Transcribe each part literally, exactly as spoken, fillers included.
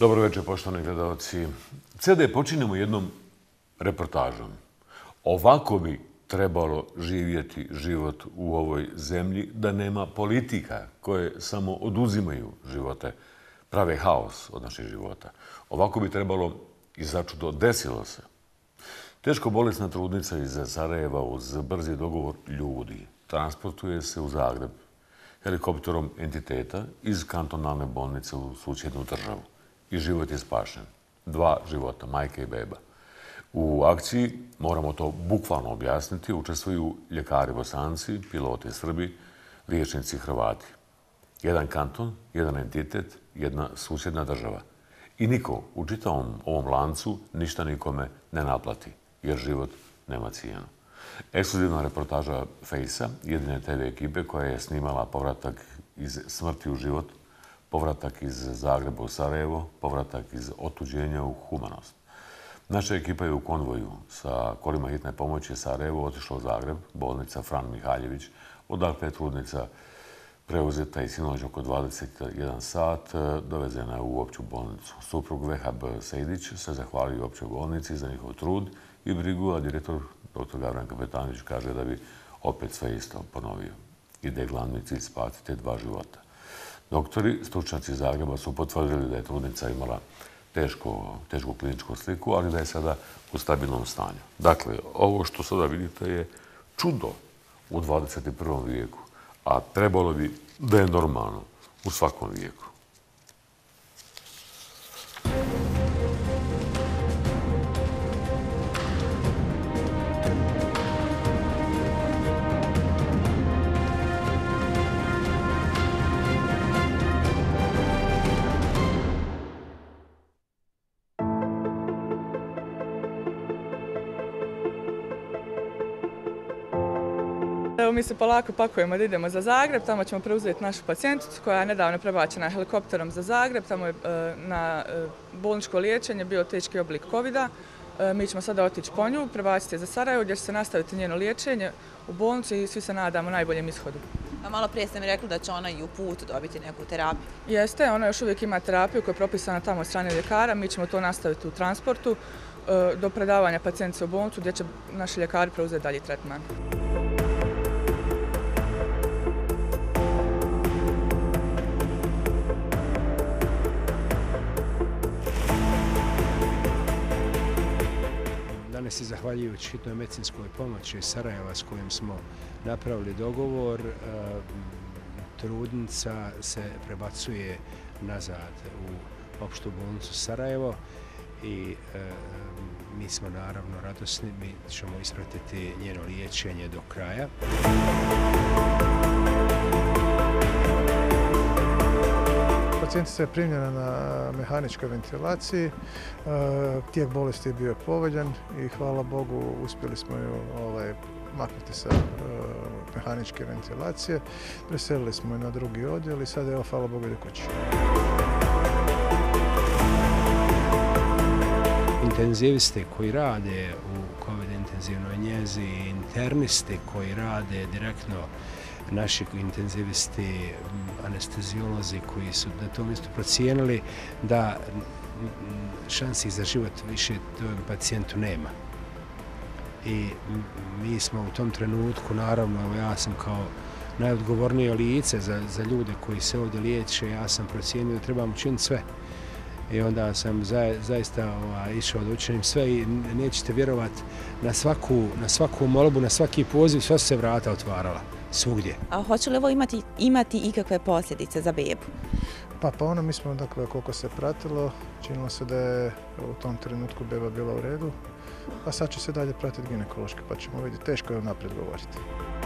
Dobro večer, poštovani gledalci. C D počinjemo jednom reportažom. Ovako bi trebalo živjeti život u ovoj zemlji da nema politika koje samo oduzimaju živote, prave haos od naših života. Ovako bi trebalo i začudo desilo se. Teško bolesna trudnica iz Sarajeva uz brzi dogovor ljudi transportuje se u Zagreb helikopterom entiteta iz kantonalne bolnice u susjednu državu. I život je spašen. Dva života, majke i beba. U akciji, moramo to bukvalno objasniti, učestvuju ljekari Bosanci, piloti Srbi, liječnici Hrvati. Jedan kanton, jedan entitet, jedna susjedna država. I niko u čitavom ovom lancu ništa nikome ne naplati, jer život nema cijenu. Ekskluzivna reportaža Fejsa, jedine te ve ekipe koja je snimala povratak iz smrti u život, povratak iz Zagreba u Sarajevo, povratak iz otuđenja u humanost. Naša ekipa je u konvoju sa kolima hitne pomoći Sarajevo otišla u Zagreb, bolnica Fran Mihaljević, odakle je trudnica preuzeta i sinoć oko dvadeset jedan sat dovezena u opću bolnicu. Suprug Vehab Sejdić se zahvalio općoj bolnici za njihov trud i brigu, a direktor doktor Gavran Kapetanović kaže da bi opet sve isto ponovio i da je glavni cilj spasiti dva života. Doktori, stručnjaci iz Zagreba su potvrdili da je trudnica imala teško, tešku kliničku sliku, ali da je sada u stabilnom stanju. Dakle, ovo što sada vidite je čudo u dvadeset prvom vijeku, a trebalo bi da je normalno u svakom vijeku. Evo, mi se polako pakujemo da idemo za Zagreb, tamo ćemo preuzeti našu pacijenticu koja je nedavno prebačena helikopterom za Zagreb, tamo je na bolničko liječenje bio teški oblik kovida. Mi ćemo sada otići po nju, prebaciti je za Sarajevo gdje će se nastaviti njeno liječenje u bolnici i svi se nadamo najboljem ishodu. A malo prije ste mi rekli da će ona i u putu dobiti neku terapiju. Jeste, ona još uvijek ima terapiju koja je propisana tamo od strane ljekara, mi ćemo to nastaviti u transportu do predavanja pacijentice u bolnicu gdje će naši ljekari preuzeti dalji tretman. Danas je zahvaljujući hitnoj medicinskoj pomoći iz Sarajeva s kojim smo napravili dogovor, trudnica se prebacuje nazad u opštu bolnicu Sarajevo i mi smo naravno radosni, mi ćemo ispratiti njeno liječenje do kraja. Pacijentica je primljena na mehaničkoj ventilaciji, tijek bolesti je bio povoljan i hvala Bogu uspjeli smo ju ovaj, maknuti sa mehaničke ventilacije. Preselili smo ju na drugi odjel i sada je, hvala Bogu, ide kući. Intenzivisti koji rade u COVID intenzivnoj njezi i internisti koji rade direktno, naši intenzivisti, anesteziolozi koji su na tom mjestu procijenili da šansi za život više tom pacijentu nema. I mi smo u tom trenutku, naravno, ja sam kao najodgovornije lice za, za ljude koji se ovdje liječe, ja sam procijenio da trebam učiniti sve. I onda sam za, zaista ovaj, išao da učinim sve i nećete vjerovati, na svaku, na svaku molbu, na svaki poziv, sva se vrata otvarala. Svugdje. A hoće li ovo imati, imati ikakve posljedice za bebu? Pa, pa ono, mi smo, dakle, koliko se pratilo, činilo se da je u tom trenutku beba bila u redu, a sad će se dalje pratiti ginekološki, pa ćemo vidjeti, teško je naprijed govoriti.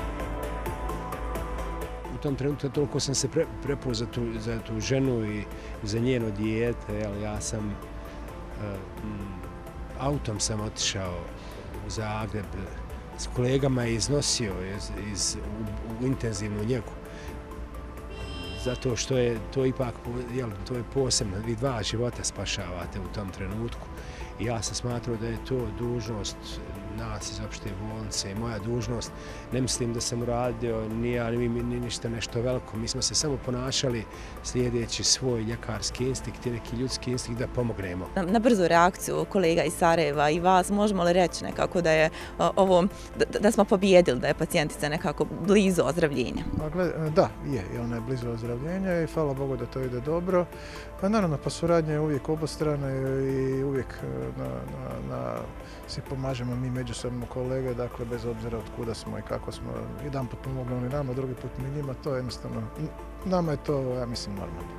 U tom trenutku toliko sam se pre, prepuo za tu, za tu ženu i za njeno dijete, jel, ja sam uh, autom sam otišao u Zagreb, s kolegama je iznosio iz, iz, u, u intenzivnu njegu. Zato što je to ipak, jel, to je posebno, vi dva života spašavate u tom trenutku I ja sam smatrao da je to dužnost nas iz opšte bolnice i moja dužnost. Ne mislim da sam uradio ni ja ni mi ni ništa nešto veliko. Mi smo se samo ponašali slijedeći svoj ljekarski instinkt i neki ljudski instinkt da pomognemo. Na, na brzu reakciju kolega iz Sarajeva i vas, možemo li reći nekako da je o, ovo, da, da smo pobijedili, da je pacijentica nekako blizu ozdravljenja? Da, je, i ona je blizu ozdravljenja i hvala Bogu da to ide dobro. Pa naravno, pa suradnja je uvijek obostrana i uvijek na, na, na, si pomažemo mi međusobno kolege, dakle bez obzira od kuda smo i kako smo. Jedan put pomogli oni nama, drugi put mi njima, to je jednostavno, nama je to, ja mislim, normalno.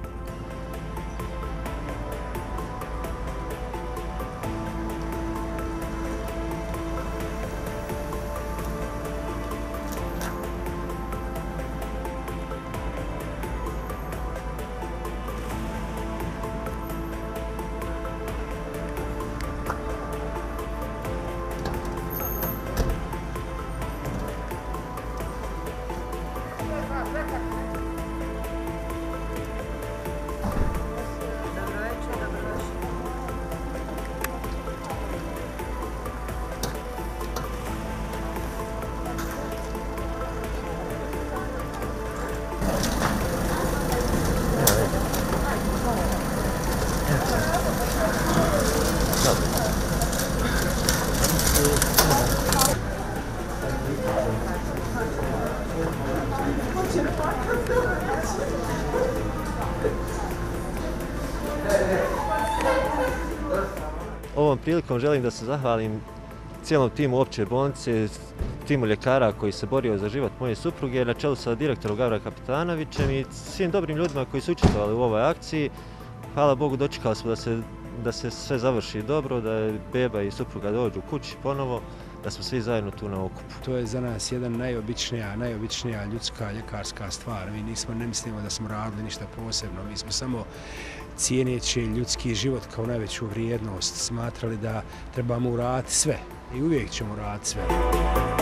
Ovom prilikom želim da se zahvalim cijelom timu opće bolnice, timu ljekara koji se borio za život moje supruge, na čelu sa direktorom Gavra Kapitanovićem i svim dobrim ljudima koji su učestvovali u ovoj akciji. Hvala Bogu, dočekali smo da se, da se sve završi dobro, da je beba i supruga dođu kući ponovo, da smo svi zajedno tu na okupu. To je za nas jedan najobičnija, najobičnija ljudska ljekarska stvar. Mi nismo, ne mislimo da smo radili ništa posebno, mi smo samo cijeneći ljudski život kao najveću vrijednost smatrali da trebamo uraditi sve i uvijek ćemo uraditi sve.